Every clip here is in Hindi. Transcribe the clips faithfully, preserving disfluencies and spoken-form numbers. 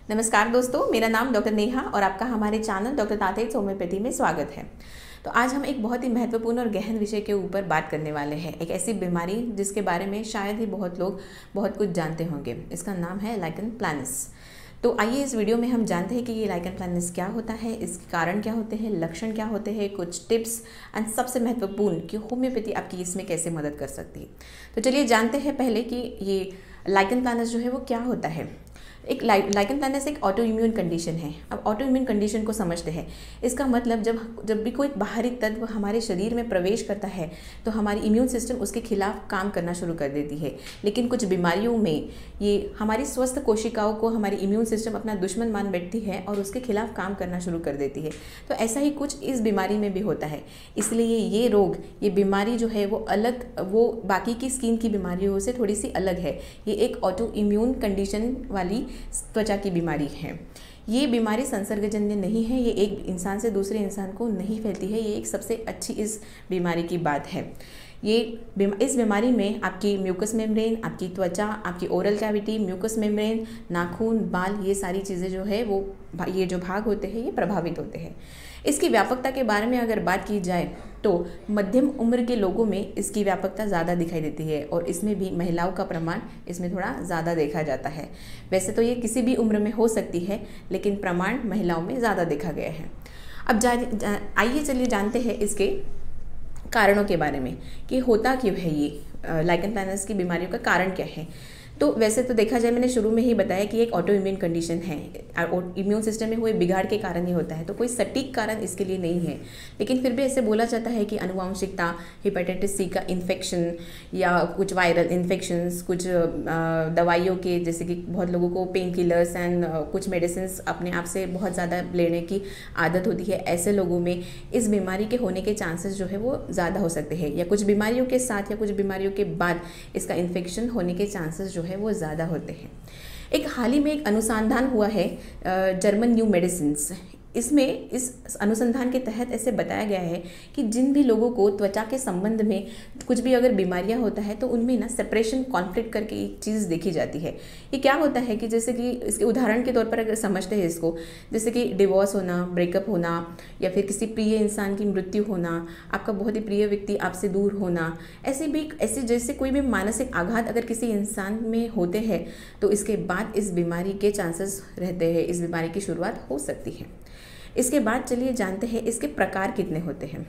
नमस्कार दोस्तों, मेरा नाम डॉक्टर नेहा और आपका हमारे चैनल डॉक्टर तातेज होम्योपैथी में स्वागत है। तो आज हम एक बहुत ही महत्वपूर्ण और गहन विषय के ऊपर बात करने वाले हैं। एक ऐसी बीमारी जिसके बारे में शायद ही बहुत लोग बहुत कुछ जानते होंगे। इसका नाम है लाइकन प्लानस। तो आइए इस वीडियो में हम जानते हैं कि ये लाइकन प्लानस क्या होता है, इसके कारण क्या होते हैं, लक्षण क्या होते हैं, कुछ टिप्स एंड सबसे महत्वपूर्ण कि होम्योपैथी आपकी इसमें कैसे मदद कर सकती है। तो चलिए जानते हैं पहले कि ये लाइकन प्लानस जो है वो क्या होता है। एक लाइकन प्लानस एक ऑटो इम्यून कंडीशन है। अब ऑटो इम्यून कंडीशन को समझते हैं। इसका मतलब जब जब भी कोई बाहरी तत्व हमारे शरीर में प्रवेश करता है तो हमारी इम्यून सिस्टम उसके खिलाफ काम करना शुरू कर देती है। लेकिन कुछ बीमारियों में ये हमारी स्वस्थ कोशिकाओं को हमारी इम्यून सिस्टम अपना दुश्मन मान बैठती है और उसके खिलाफ काम करना शुरू कर देती है। तो ऐसा ही कुछ इस बीमारी में भी होता है। इसलिए ये रोग, ये बीमारी जो है वो अलग, वो बाकी की स्किन की बीमारियों से थोड़ी सी अलग है। ये एक ऑटो इम्यून कंडीशन वाली त्वचा की बीमारी है। ये बीमारी संसर्गजन्य नहीं है, ये एक इंसान से दूसरे इंसान को नहीं फैलती है। ये एक सबसे अच्छी इस बीमारी की बात है। ये इस बीमारी में आपकी म्यूकस मेम्ब्रेन, आपकी त्वचा, आपकी ओरल कैविटी, म्यूकस मेम्ब्रेन, नाखून, बाल, ये सारी चीज़ें जो है वो ये जो भाग होते हैं ये प्रभावित होते हैं। इसकी व्यापकता के बारे में अगर बात की जाए तो मध्यम उम्र के लोगों में इसकी व्यापकता ज़्यादा दिखाई देती है और इसमें भी महिलाओं का प्रमाण इसमें थोड़ा ज़्यादा देखा जाता है। वैसे तो ये किसी भी उम्र में हो सकती है, लेकिन प्रमाण महिलाओं में ज़्यादा देखा गया है। अब जा, जा आइए चलिए जानते हैं इसके कारणों के बारे में कि होता क्यों है ये लाइकन प्लानस की बीमारियों का कारण क्या है। तो वैसे तो देखा जाए, मैंने शुरू में ही बताया कि एक ऑटो इम्यून कंडीशन है। इम्यून सिस्टम में हुए बिगाड़ के कारण ही होता है, तो कोई सटीक कारण इसके लिए नहीं है। लेकिन फिर भी ऐसे बोला जाता है कि आनुवांशिकता, हेपेटाइटिस सी का इन्फेक्शन या कुछ वायरल इन्फेक्शंस, कुछ दवाइयों के, जैसे कि बहुत लोगों को पेन किलर्स एंड कुछ मेडिसिन अपने आप से बहुत ज़्यादा लेने की आदत होती है। ऐसे लोगों में इस बीमारी के होने के चांसेस जो है वो ज़्यादा हो सकते हैं, या कुछ बीमारियों के साथ या कुछ बीमारियों के बाद इसका इन्फेक्शन होने के चांसेस जो है वो ज़्यादा होते हैं। एक हाल ही में एक अनुसंधान हुआ है जर्मन न्यू मेडिसिन्स। इसमें इस अनुसंधान के तहत ऐसे बताया गया है कि जिन भी लोगों को त्वचा के संबंध में कुछ भी अगर बीमारियां होता है तो उनमें ना सेपरेशन कॉन्फ्लिक्ट करके एक चीज़ देखी जाती है। ये क्या होता है कि जैसे कि इसके उदाहरण के तौर पर अगर समझते हैं इसको, जैसे कि डिवोर्स होना, ब्रेकअप होना, या फिर किसी प्रिय इंसान की मृत्यु होना, आपका बहुत ही प्रिय व्यक्ति आपसे दूर होना, ऐसे भी ऐसे जैसे कोई भी मानसिक आघात अगर किसी इंसान में होते हैं तो इसके बाद इस बीमारी के चांसेस रहते हैं, इस बीमारी की शुरुआत हो सकती है। इसके बाद चलिए जानते हैं इसके प्रकार कितने होते हैं।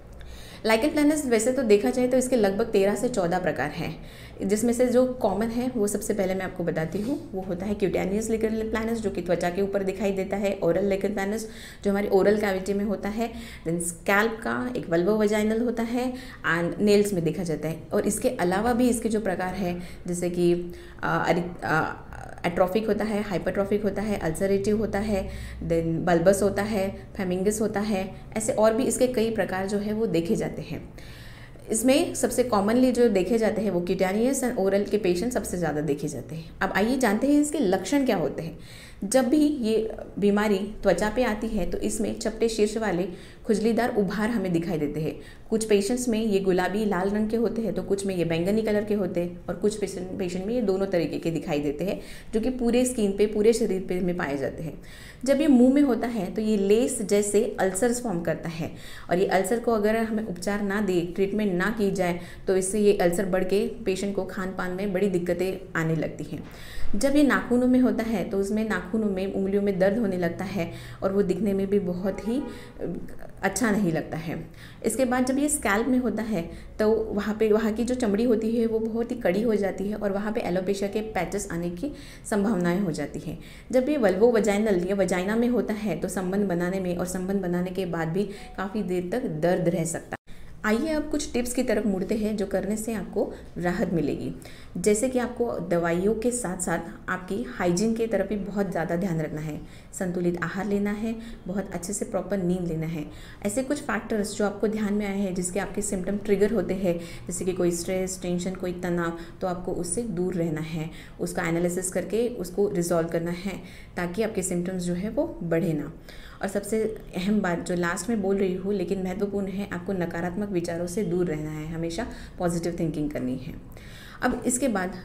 लाइकन प्लानस वैसे तो देखा जाए तो इसके लगभग तेरह से चौदह प्रकार हैं, जिसमें से जो कॉमन है वो सबसे पहले मैं आपको बताती हूँ। वो होता है क्यूटेनियस लाइकन प्लानस, जो कि त्वचा के ऊपर दिखाई देता है। ओरल लाइकन प्लानस, जो हमारी ओरल कैविटी में होता है। देन स्कैल्प का एक वल्वो वजाइनल होता है एंड नेल्स में देखा जाता है। और इसके अलावा भी इसके जो प्रकार है, जैसे कि एट्रोफिक होता है, हाइपरट्रोफिक होता है, अल्सरेटिव होता है, देन बल्बस होता है, फेमिंगस होता है। ऐसे और भी इसके कई प्रकार जो है वो देखे जाते हैं। इसमें सबसे कॉमनली जो देखे जाते हैं वो क्यूटेनियस एंड ओरल के पेशेंट सबसे ज़्यादा देखे जाते हैं। अब आइए जानते हैं इसके लक्षण क्या होते हैं। जब भी ये बीमारी त्वचा पे आती है तो इसमें चपटे शीर्ष वाले खुजलीदार उभार हमें दिखाई देते हैं। कुछ पेशेंट्स में ये गुलाबी लाल रंग के होते हैं, तो कुछ में ये बैंगनी कलर के होते हैं, और कुछ पेशेंट पेशेंट में ये दोनों तरीके के दिखाई देते हैं, जो कि पूरे स्किन पे, पूरे शरीर पे में पाए जाते हैं। जब ये मुंह में होता है तो ये लेस जैसे अल्सर्स फॉर्म करता है, और ये अल्सर को अगर हमें उपचार ना दे, ट्रीटमेंट ना की जाए तो इससे ये अल्सर बढ़ के पेशेंट को खान पान में बड़ी दिक्कतें आने लगती हैं। जब ये नाखूनों में होता है तो उसमें नाखूनों में, उंगलियों में दर्द होने लगता है और वो दिखने में भी बहुत ही अच्छा नहीं लगता है। इसके बाद जब ये स्कैल्प में होता है तो वहाँ पे वहाँ की जो चमड़ी होती है वो बहुत ही कड़ी हो जाती है और वहाँ पे एलोपेशिया के पैचेस आने की संभावनाएं हो जाती हैं। जब ये वल्वो वजाइनल या वजाइना में होता है तो संबंध बनाने में और संबंध बनाने के बाद भी काफ़ी देर तक दर्द रह सकता है। आइए अब कुछ टिप्स की तरफ मुड़ते हैं जो करने से आपको राहत मिलेगी। जैसे कि आपको दवाइयों के साथ साथ आपकी हाइजीन की तरफ भी बहुत ज़्यादा ध्यान रखना है। संतुलित आहार लेना है, बहुत अच्छे से प्रॉपर नींद लेना है। ऐसे कुछ फैक्टर्स जो आपको ध्यान में आए हैं जिसके आपके सिम्टम ट्रिगर होते हैं, जैसे कि कोई स्ट्रेस, टेंशन, कोई तनाव, तो आपको उससे दूर रहना है, उसका एनालिसिस करके उसको रिजॉल्व करना है ताकि आपके सिम्टम्स जो है वो बढ़े ना। और सबसे अहम बात जो लास्ट में बोल रही हूँ लेकिन महत्वपूर्ण है, आपको नकारात्मक विचारों से दूर रहना है, हमेशा पॉजिटिव थिंकिंग करनी है। अब इसके बाद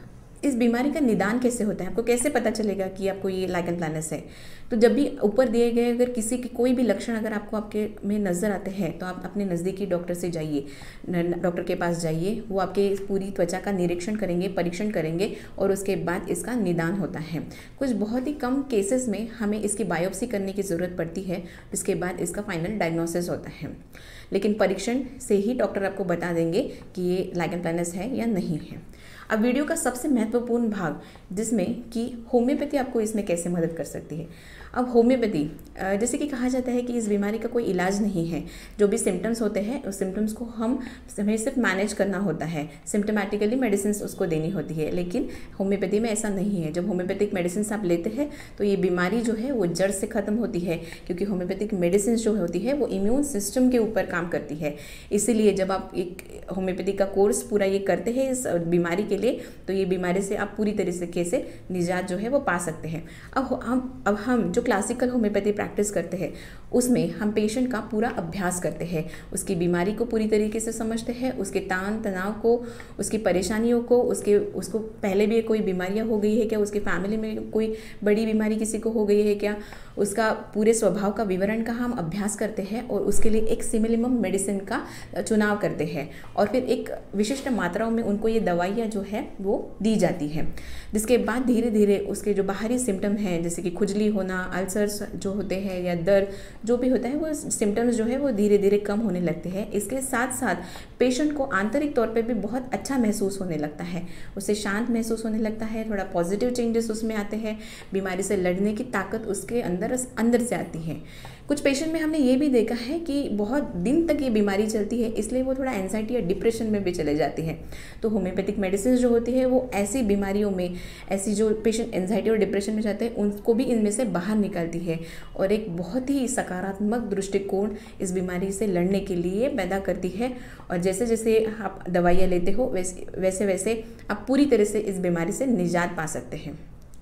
इस बीमारी का निदान कैसे होता है, आपको कैसे पता चलेगा कि आपको ये लाइकन प्लानस है? तो जब भी ऊपर दिए गए अगर किसी की कोई भी लक्षण अगर आपको आपके में नज़र आते हैं तो आप अपने नज़दीकी डॉक्टर से जाइए, डॉक्टर के पास जाइए। वो आपके पूरी त्वचा का निरीक्षण करेंगे, परीक्षण करेंगे और उसके बाद इसका निदान होता है। कुछ बहुत ही कम केसेस में हमें इसकी बायोप्सी करने की ज़रूरत पड़ती है, इसके बाद इसका फाइनल डायग्नोसिस होता है। लेकिन परीक्षण से ही डॉक्टर आपको बता देंगे कि ये लाइकन प्लानस है या नहीं है। अब वीडियो का सबसे महत्वपूर्ण भाग, जिसमें कि होम्योपैथी आपको इसमें कैसे मदद कर सकती है। अब होम्योपैथी, जैसे कि कहा जाता है कि इस बीमारी का कोई इलाज नहीं है, जो भी सिम्टम्स होते हैं उस सिम्टम्स को हम हमें सिर्फ मैनेज करना होता है, सिम्टोमेटिकली मेडिसिन उसको देनी होती है। लेकिन होम्योपैथी में ऐसा नहीं है। जब होम्योपैथिक मेडिसिन आप लेते हैं तो ये बीमारी जो है वो जड़ से ख़त्म होती है, क्योंकि होम्योपैथिक मेडिसिन जो होती है वो इम्यून सिस्टम के ऊपर काम करती है। इसीलिए जब आप एक होम्योपैथी का कोर्स पूरा ये करते हैं इस बीमारी के लिए, तो ये बीमारी से आप पूरी तरीके से निजात जो है वो पा सकते हैं। अब हम अब हम जो क्लासिकल होम्योपैथी प्रैक्टिस करते हैं उसमें हम पेशेंट का पूरा अभ्यास करते हैं, उसकी बीमारी को पूरी तरीके से समझते हैं, उसके तान तनाव को, उसकी परेशानियों को, उसके उसको पहले भी कोई बीमारियां हो गई है क्या, उसके फैमिली में कोई बड़ी बीमारी किसी को हो गई है क्या, उसका पूरे स्वभाव का विवरण का हम अभ्यास करते हैं और उसके लिए एक सिमिलिमम मेडिसिन का चुनाव करते हैं और फिर एक विशिष्ट मात्राओं में उनको ये दवाइयाँ जो है वो दी जाती है। जिसके बाद धीरे धीरे उसके जो बाहरी सिम्टम हैं, जैसे कि खुजली होना, अल्सर्स जो होते हैं या दर्द जो भी होता है, वो सिम्टम्स जो है वो धीरे धीरे कम होने लगते हैं। इसके साथ साथ पेशेंट को आंतरिक तौर पे भी बहुत अच्छा महसूस होने लगता है, उसे शांत महसूस होने लगता है, थोड़ा पॉजिटिव चेंजेस उसमें आते हैं, बीमारी से लड़ने की ताकत उसके अंदर अंदर से आती है। कुछ पेशेंट में हमने ये भी देखा है कि बहुत दिन तक ये बीमारी चलती है, इसलिए वो थोड़ा एंजाइटी या डिप्रेशन में भी चले जाती है। तो होम्योपैथिक मेडिसिन जो होती है वो ऐसी बीमारियों में, ऐसी जो पेशेंट एंजाइटी और डिप्रेशन में जाते हैं उनको भी इनमें से बाहर निकालती है और एक बहुत ही सकारात्मक दृष्टिकोण इस बीमारी से लड़ने के लिए पैदा करती है। और जैसे जैसे आप दवाइयाँ लेते हो वैसे वैसे वैसे आप पूरी तरह से इस बीमारी से निजात पा सकते हैं।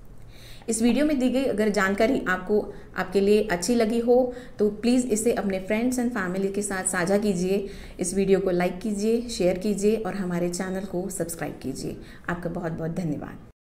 इस वीडियो में दी गई अगर जानकारी आपको आपके लिए अच्छी लगी हो तो प्लीज़ इसे अपने फ्रेंड्स एंड फैमिली के साथ साझा कीजिए। इस वीडियो को लाइक कीजिए, शेयर कीजिए और हमारे चैनल को सब्सक्राइब कीजिए। आपका बहुत बहुत धन्यवाद।